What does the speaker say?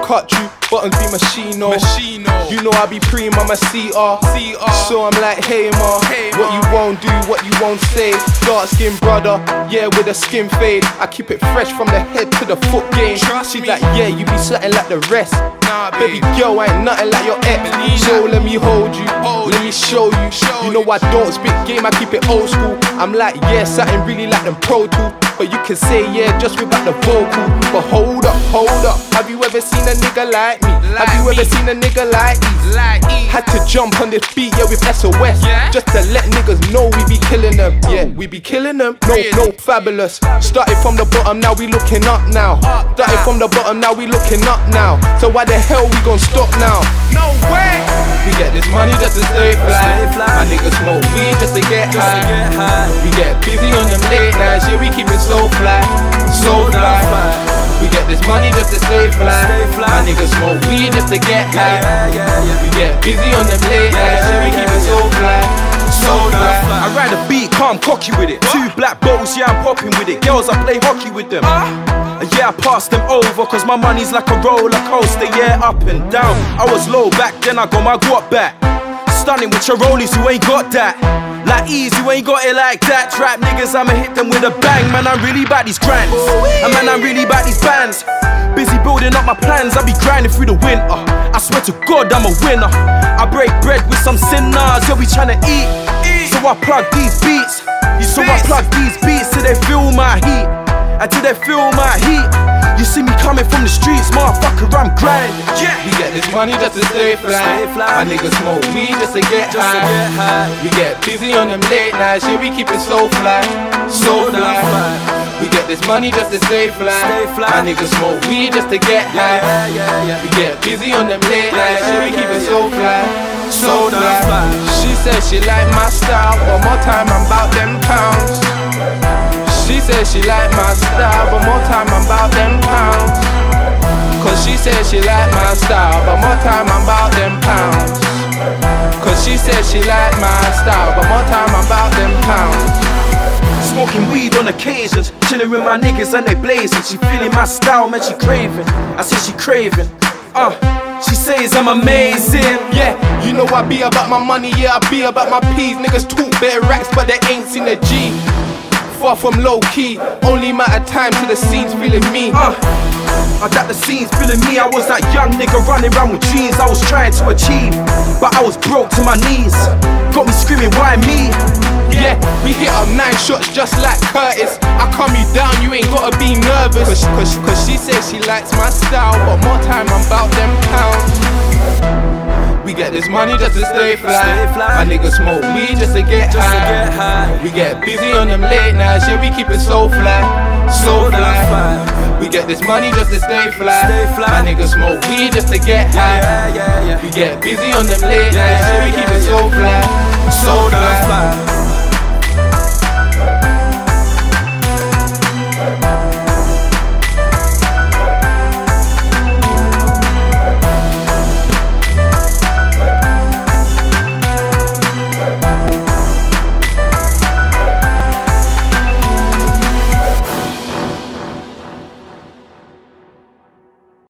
cut you, buttons be machino. You know I be pre on my CR. So I'm like, hey ma, what you won't do, what you won't say. Dark skin brother, yeah, with a skin fade. I keep it fresh from the head to the foot game. She's like, yeah, you be something like the rest. Baby girl, I ain't nothing like your ex. So let me hold you, let me show you. You know I don't spit game, I keep it old school. I'm like, yeah, something really like them Pro Tools. But you can say yeah, just without the vocal. But hold up, have you ever seen a nigga like me? Have you ever seen a nigga like me? Had to jump on this beat, yeah, with SOS, just to let niggas know we be killing them. Yeah, we be killing them. No, fabulous. Started from the bottom, now we looking up now. Started from the bottom, now we looking up now. So why the hell we gon' stop now? No way. We get this money just to stay fly. My niggas smoke weed just to get high. We get busy on them late nights, yeah, we keep it so fly, so fly. We get this money just to stay fly. My niggas smoke weed just to get high. We get busy on them late nights, yeah, we keep it so fly, so fly. I ride a beat, calm, cocky with it. 2 black bottles, yeah, I'm popping with it. Girls, I play hockey with them. Yeah, I pass them over, cause my money's like a roller coaster, yeah, up and down. I was low back then, I got my guap back. Stunning with your rollies, you ain't got that. Like easy, you ain't got it like that. Trap niggas, I'ma hit them with a bang. Man, I'm really about these grands. And man, I'm really about these bands. Busy building up my plans, I be grinding through the winter. I swear to God, I'm a winner. I break bread with some sinners, yeah, we tryna eat. So I plug these beats. So I plug these beats till they feel my heat. Until they feel my heat. You see me coming from the streets, motherfucker, I'm grinding. We get this money just to stay fly. My niggas smoke weed just to get high. We get busy on them late nights, yeah, we keep it so fly, so fly. We get this money just to stay fly. My niggas smoke weed just to get high. We get busy on them late nights, yeah, we keep it so fly, so fly. She said she like my style, one more time I'm about them pounds. She said she like my style, but more time I'm about them pounds. Cause she said she like my style, but more time I'm about them pounds. Cause she said she like my style, but more time I'm about them pounds. Smoking weed on occasions, chilling with my niggas and they blazing. She feeling my style, man, she craving. I said she craving. She says I'm amazing. Yeah, you know I be about my money, yeah, I be about my peas. Niggas talk bare racks, but they ain't seen a G. Far from low key, only matter time till the scene's feeling me. I got the scenes feeling me. I was that young nigga running around with dreams I was trying to achieve, but I was broke to my knees. Got me screaming, why me? Yeah, we hit up 9 shots just like Curtis. I calm you down, you ain't gotta be nervous. Cause she says she likes my style, but more time I'm about them pounds. We get this money just to stay fly. My niggas smoke weed just to get high. We get busy on them late nights, yeah, we keep it so fly, so fly. We get this money just to stay fly. My niggas smoke weed just to get high. We get busy on them late nights, yeah, we keep it so fly, so fly.